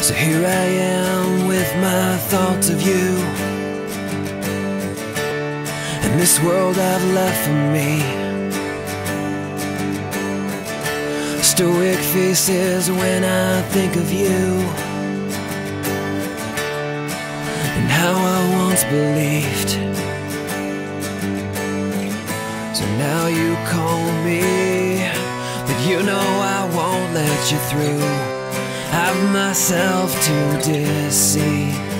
So here I am with my thoughts of you, and this world I've left for me. Stoic faces when I think of you, and how I once believed. So now you call me, but you know I won't let you through. I've myself to deceive.